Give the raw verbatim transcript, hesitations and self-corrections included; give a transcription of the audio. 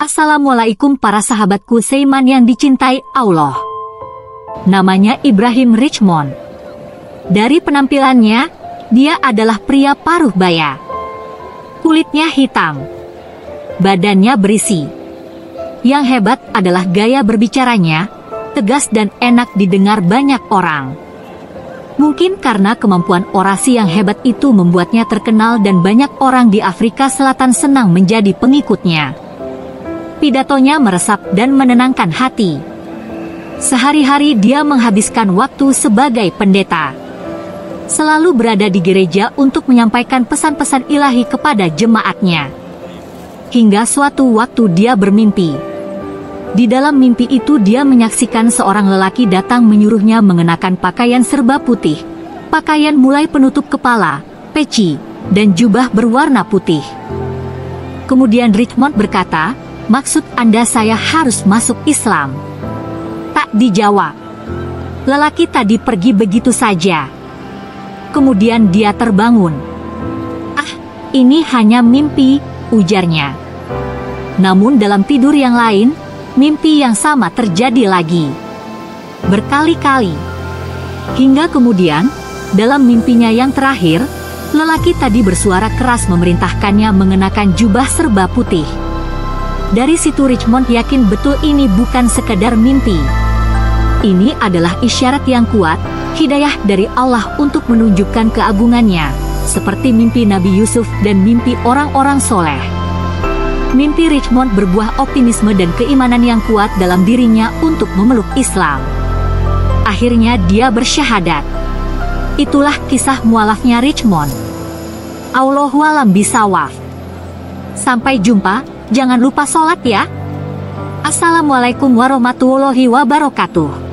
Assalamualaikum para sahabatku seiman yang dicintai Allah. Namanya Ibrahim Richmond. Dari penampilannya, dia adalah pria paruh baya. Kulitnya hitam. Badannya berisi. Yang hebat adalah gaya berbicaranya, tegas dan enak didengar banyak orang. Mungkin karena kemampuan orasi yang hebat itu membuatnya terkenal dan banyak orang di Afrika Selatan senang menjadi pengikutnya. Pidatonya meresap dan menenangkan hati. Sehari-hari dia menghabiskan waktu sebagai pendeta. Selalu berada di gereja untuk menyampaikan pesan-pesan ilahi kepada jemaatnya. Hingga suatu waktu dia bermimpi. Di dalam mimpi itu dia menyaksikan seorang lelaki datang menyuruhnya mengenakan pakaian serba putih. Pakaian mulai penutup kepala, peci, dan jubah berwarna putih. Kemudian Richmond berkata, "Maksud Anda saya harus masuk Islam?" Tak dijawab. Lelaki tadi pergi begitu saja. Kemudian dia terbangun. "Ah, ini hanya mimpi," ujarnya. Namun dalam tidur yang lain, mimpi yang sama terjadi lagi. Berkali-kali. Hingga kemudian, dalam mimpinya yang terakhir, lelaki tadi bersuara keras memerintahkannya mengenakan jubah serba putih. Dari situ Richmond yakin betul ini bukan sekedar mimpi. Ini adalah isyarat yang kuat, hidayah dari Allah untuk menunjukkan keagungannya, seperti mimpi Nabi Yusuf dan mimpi orang-orang soleh. Mimpi Richmond berbuah optimisme dan keimanan yang kuat dalam dirinya untuk memeluk Islam. Akhirnya dia bersyahadat. Itulah kisah mualafnya Richmond. Allahu a'lam bishawab. Sampai jumpa. Jangan lupa sholat ya. Assalamualaikum warahmatullahi wabarakatuh.